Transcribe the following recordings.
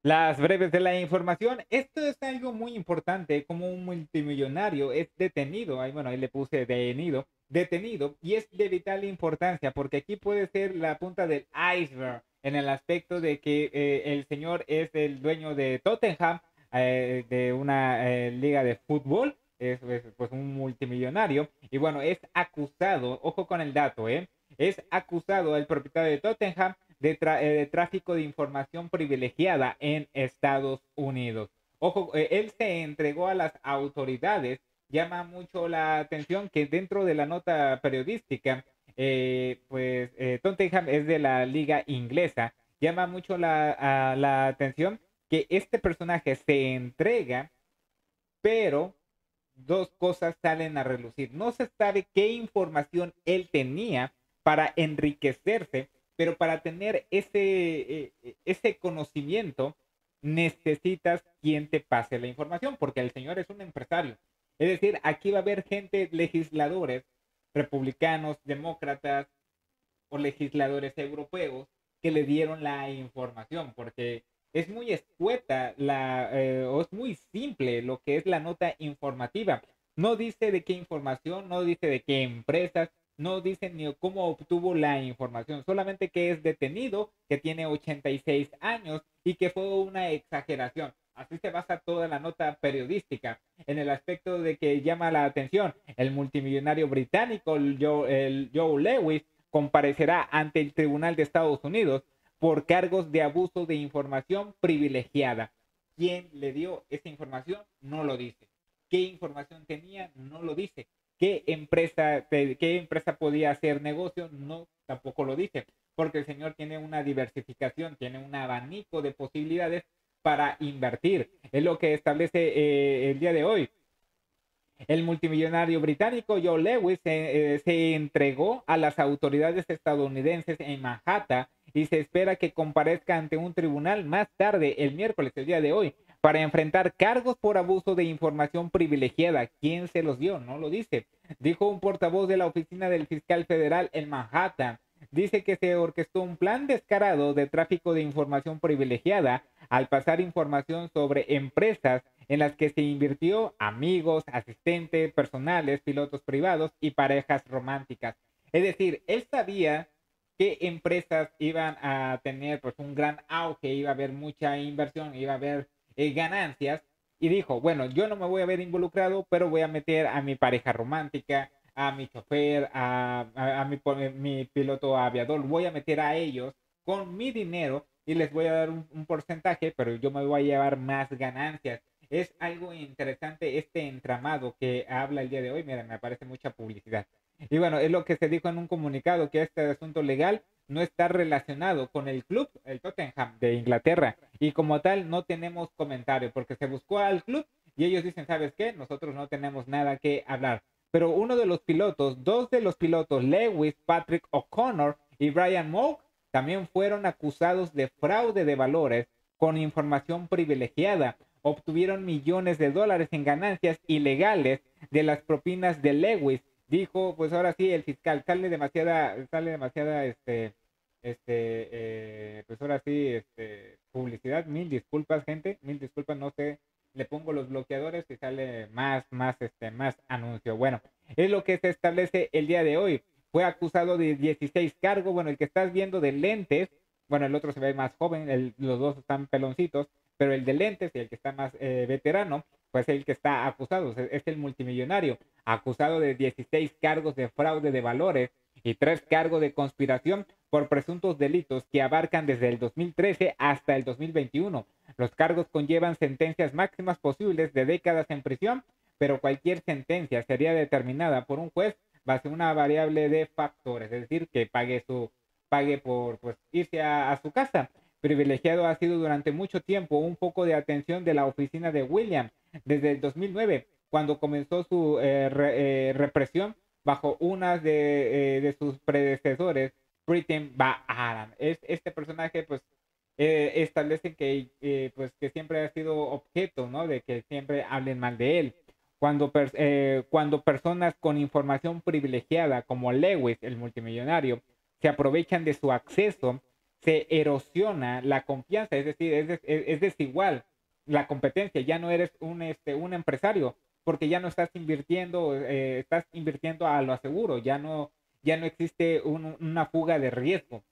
Las breves de la información. Esto es algo muy importante, como un multimillonario es detenido. Ahí, bueno, ahí le puse detenido, y es de vital importancia porque aquí puede ser la punta del iceberg en el aspecto de que el señor es el dueño de Tottenham, de una liga de fútbol. Es, pues un multimillonario y bueno, es acusado, ojo con el dato, es acusado el propietario de Tottenham de tráfico de información privilegiada en Estados Unidos. Ojo, él se entregó a las autoridades. Llama mucho la atención que dentro de la nota periodística, Tottenham es de la liga inglesa. Llama mucho la atención que este personaje se entrega, pero dos cosas salen a relucir. No se sabe qué información él tenía para enriquecerse, pero para tener ese conocimiento necesitas quien te pase la información, porque el señor es un empresario. Es decir, aquí va a haber gente, legisladores, republicanos, demócratas o legisladores europeos que le dieron la información, porque es muy escueta o es muy simple lo que es la nota informativa. No dice de qué información, no dice de qué empresas, no dice ni cómo obtuvo la información, solamente que es detenido, que tiene 86 años y que fue una exageración. Así se basa toda la nota periodística, en el aspecto de que llama la atención. El multimillonario británico, el Joe Lewis, comparecerá ante el Tribunal de Estados Unidos por cargos de abuso de información privilegiada. ¿Quién le dio esa información? No lo dice. ¿Qué información tenía? No lo dice. ¿Qué empresa podía hacer negocio? No, tampoco lo dice. Porque el señor tiene una diversificación, tiene un abanico de posibilidades para invertir. Es lo que establece el día de hoy. El multimillonario británico Joe Lewis se entregó a las autoridades estadounidenses en Manhattan y se espera que comparezca ante un tribunal más tarde, el miércoles, el día de hoy, para enfrentar cargos por abuso de información privilegiada. ¿Quién se los dio? No lo dice. Dijo un portavoz de la oficina del fiscal federal en Manhattan. Dice que se orquestó un plan descarado de tráfico de información privilegiada al pasar información sobre empresas en las que se invirtió amigos, asistentes personales, pilotos privados y parejas románticas. Es decir, él sabía qué empresas iban a tener pues un gran auge, iba a haber mucha inversión, iba a haber ganancias, y dijo, bueno, yo no me voy a ver involucrado, pero voy a meter a mi pareja romántica, a mi chofer, mi piloto aviador, voy a meter a ellos con mi dinero y les voy a dar un porcentaje, pero yo me voy a llevar más ganancias. Es algo interesante este entramado que habla el día de hoy. Mira, me aparece mucha publicidad. Y bueno, es lo que se dijo en un comunicado, que este asunto legal no está relacionado con el club, el Tottenham de Inglaterra. Y como tal, no tenemos comentario, porque se buscó al club y ellos dicen, ¿sabes qué? Nosotros no tenemos nada que hablar. Pero uno de los pilotos, dos de los pilotos, Lewis, Patrick O'Connor y Brian Moe, también fueron acusados de fraude de valores con información privilegiada. Obtuvieron millones de dólares en ganancias ilegales de las propinas de Lewis. Dijo, pues ahora sí, el fiscal, sale demasiada, pues ahora sí, publicidad. Mil disculpas, gente, mil disculpas, no sé, le pongo los bloqueadores y sale más anuncio. Bueno, es lo que se establece el día de hoy. Fue acusado de 16 cargos. Bueno, el que estás viendo de lentes, bueno, el otro se ve más joven, los dos están peloncitos, pero el de lentes y el que está más veterano, pues el que está acusado, es el multimillonario, acusado de 16 cargos de fraude de valores y 3 cargos de conspiración por presuntos delitos que abarcan desde el 2013 hasta el 2021. Los cargos conllevan sentencias máximas posibles de décadas en prisión, pero cualquier sentencia sería determinada por un juez base una variable de factores, es decir, que pague por pues, irse a su casa. Privilegiado ha sido durante mucho tiempo un foco de atención de la oficina de Williams desde el 2009, cuando comenzó su represión bajo una de sus predecesores, Britain Baharan. Este personaje, pues, establece que siempre ha sido objeto, ¿no? De que siempre hablen mal de él. Cuando personas con información privilegiada como Lewis, el multimillonario, se aprovechan de su acceso, se erosiona la confianza, es decir, es desigual la competencia, ya no eres un empresario, porque ya no estás invirtiendo a lo seguro, ya no existe una fuga de riesgo.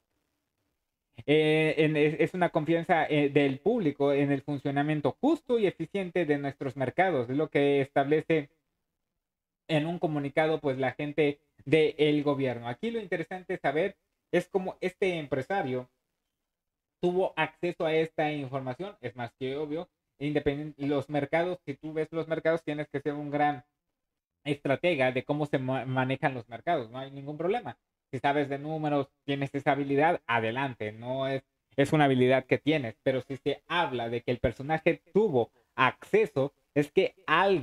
Es una confianza del público en el funcionamiento justo y eficiente de nuestros mercados, es lo que establece en un comunicado pues la gente del gobierno. Aquí lo interesante saber es cómo este empresario tuvo acceso a esta información, es más que obvio, independiente los mercados, si tú ves los mercados tienes que ser un gran estratega de cómo se manejan los mercados, no hay ningún problema. Si sabes de números, tienes esa habilidad, adelante, no es una habilidad que tienes, pero si se habla de que el personaje tuvo acceso, es que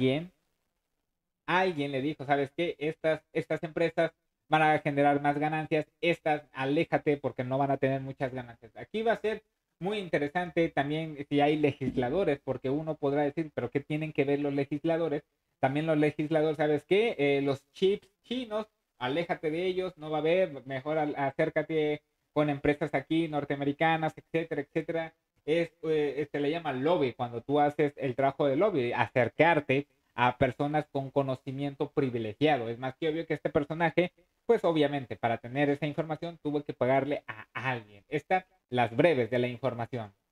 alguien le dijo, ¿sabes qué? Estas empresas van a generar más ganancias, estas aléjate porque no van a tener muchas ganancias. Aquí va a ser muy interesante también si hay legisladores, porque uno podrá decir, pero ¿qué tienen que ver los legisladores? También los legisladores, ¿sabes qué? Los chips chinos, aléjate de ellos, no va a haber, mejor acércate con empresas aquí norteamericanas, etcétera, etcétera. Se le llama lobby, cuando tú haces el trabajo de lobby, acercarte a personas con conocimiento privilegiado. Es más que obvio que este personaje, pues obviamente para tener esa información tuvo que pagarle a alguien. Estas las breves de la información.